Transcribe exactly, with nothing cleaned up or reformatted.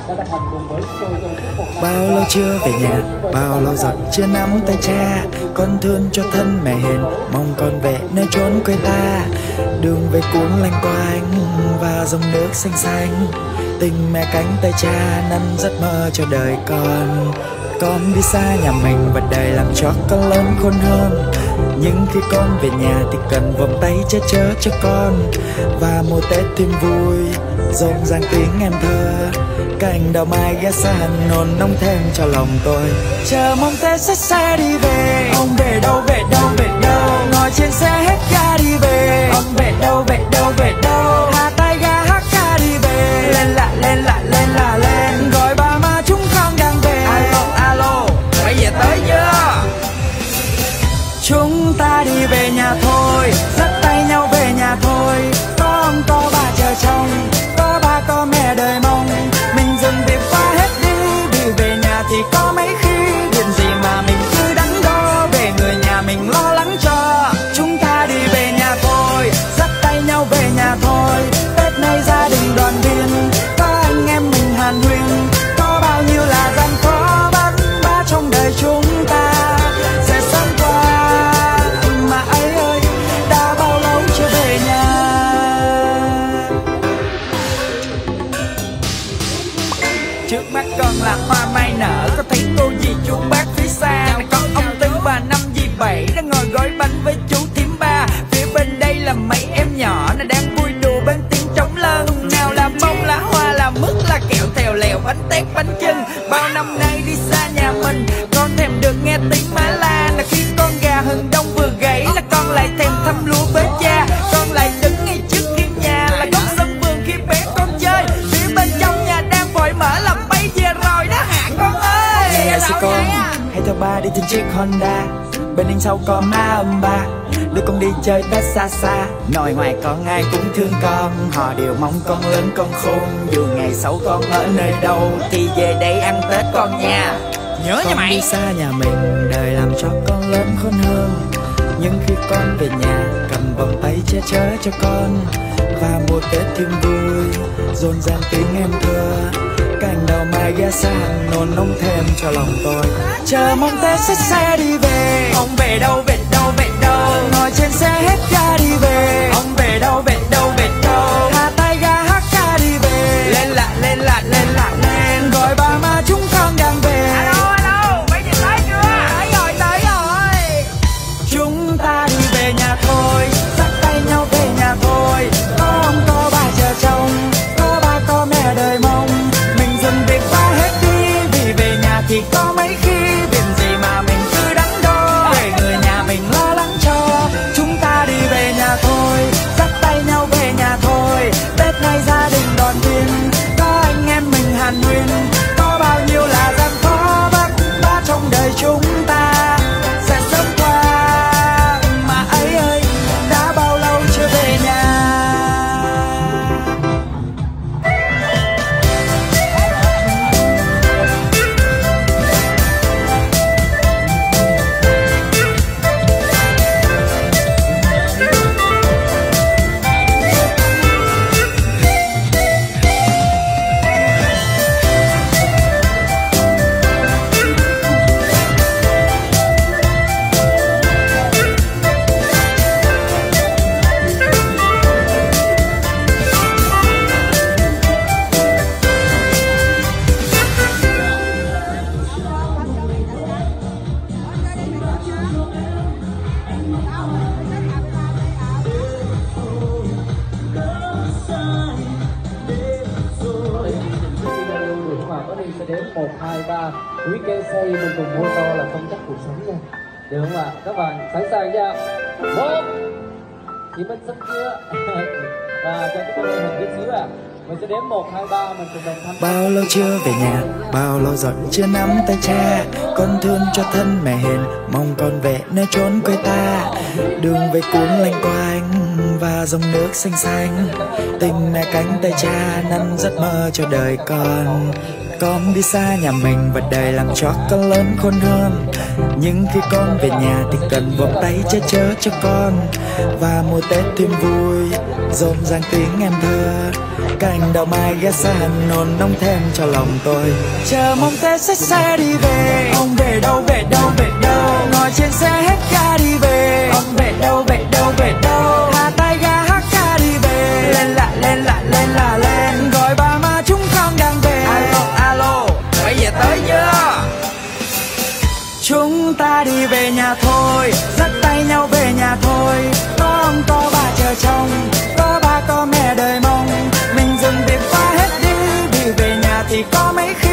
Bao lâu chưa về nhà, bao lâu giọt chưa nắm tay cha. Con thương cho thân mẹ hiền, mong con về nơi chốn quê ta. Đường về cuốn lanh quanh và dòng nước xanh xanh. Tình mẹ cánh tay cha năn giấc mơ cho đời con. Con đi xa nhà mình và đời làm cho con lớn khôn hơn. Nhưng khi con về nhà thì cần vòng tay che chở cho con. Và mùa Tết thêm vui, rộn ràng tiếng em thơ. Cành đào mai ghé xa hẳn nồn nông thêm cho lòng tôi. Chờ mong Tết sẽ xe đi về. Ông về đâu về đâu về đâu, ngồi trên xe hết ga đi về. Ông về đâu về đâu về đâu, hạ tay ga hát ca đi về. Lên lại lên lại lên là lên, gọi ba má chúng con đang về. Alo alo, bây giờ tới chưa? Chúng ta đi về nhà thôi, dắt tay nhau về nhà thôi. Có ông có bà chờ trông, có ba có mẹ đời mong. Mình dừng việc qua hết đi, vì về nhà thì có mấy khi chuyện gì mà mình cứ đắn đo, về người nhà mình lo lắng cho. Chúng ta đi về nhà thôi, dắt tay nhau về nhà thôi. Tết nay gia đình đoàn viên, có anh em mình hàn huyên. Có bao nhiêu là gian khó vất vả trong đời chúng ta sẽ sớm qua, mà ấy ơi đã bao lâu chưa về nhà. Trước mắt con là hoa mai nở, có thấy cô dì chú bác phía xa. Còn ông tư bà năm dì bảy đang ngồi gói bánh với chú thím ba. Phía bên đây là mấy em nhỏ nó đang vui đùa bên tiếng trống lân. Nào là bông là hoa là mứt là kẹo thèo lèo bánh tét bánh chưng. Bao năm nay đi xa nhà mình, con thèm được nghe tiếng má la. Là khi con gà hừng đông vừa gãy là con lại thèm thăm lúa với cha. Con lại đứng ngay trước hiên nhà là góc sân vườn khi bé con chơi. Phía bên trong nhà đang vội mở làm bay về rồi đó hả con ơi. Nè sư con, hãy theo ba đi trên chiếc Honda. Bên anh sau có má ông ba, đưa con đi chơi Tết xa xa. Nội ngoài con ai cũng thương con, họ đều mong con lớn con khôn. Dù ngày sau con ở nơi đâu thì về đây ăn Tết con nha. Nhớ nha mày. Con đi xa nhà mình, đời làm cho con lớn khôn hơn. Nhưng khi con về nhà, cầm vòng tay che chở cho con. Và mùa Tết thêm vui, rộn ràng tiếng em thơ. Cành đào mai ghé xa hàng nồn nông thêm cho lòng tôi. Chờ mong Tết sẽ xe đi về. Ông về đâu về đâu về đâu, ngồi trên xe hết ga đi về. Ông về đâu về đâu về đâu, hạ tay ga hát ca đi về. Lên lại lên lại lên lại lên, gọi ba má chúng con đang về. Alo alo, mấy chị tới chưa? Tới rồi tới rồi. Chúng ta đi về nhà thôi, dắt tay nhau về nhà thôi. Có ông có bà chờ trông, có ba có mẹ đời mong. Mình dừng việc qua hết đi, vì về nhà thì có mấy khi việc gì mà mình cứ đắn đo, về người nhà mình lo lắng cho. Chúng ta đi về nhà thôi, dắt tay nhau về nhà thôi. Tết nay gia đình đoàn viên, có anh em mình hàn huyên. Có bao nhiêu là gian khó vất vả trong đời chúng ta sẽ sớm qua, mà ấy ơi đã bao lâu chưa về nhà. một, hai, ba, quý kê xây mình cùng hô to là phong cách cuộc sống nha. Được không ạ? Các bạn sẵn sàng chưa? Một, chị Minh sắp chưa? Và cho chúng tôi hình chút xíu ạ. Mình sẽ đếm một, hai, ba, mình cùng đồng thăm. Bao lâu chưa về nhà, bao lâu giọt chưa nắm tay cha. Con thương cho thân mẹ hiền, mong con về nơi chốn quê ta. Đường về cuốn lanh quanh và dòng nước xanh xanh. Tình mẹ cánh tay cha năn giấc mơ cho đời con. con đi xa nhà mình và đời làm cho con lớn khôn hơn. Nhưng khi con về nhà thì cần vòng tay che chở cho con. Và mùa Tết thêm vui, rộn ràng tiếng em thơ. Cành đào mai ghé xa Hà Nội nóng thêm cho lòng tôi. Chờ mong Tết sẽ xe đi về. Ông về đâu về đâu về đâu, ngồi trên xe hết ga đi về. Ông về đâu về đâu về đâu, hạ tay ga hát ca đi về. Lên lại lên lại lên là lên, gọi ba má chúng con đang về. Alo alo, bây giờ tới chưa? Chúng ta đi về nhà thôi, dắt tay nhau về nhà thôi. Có ông có bà chờ trông, có ba có mẹ đời mong. Mình dừng việc phá hết đi, đi về nhà thì có mấy khi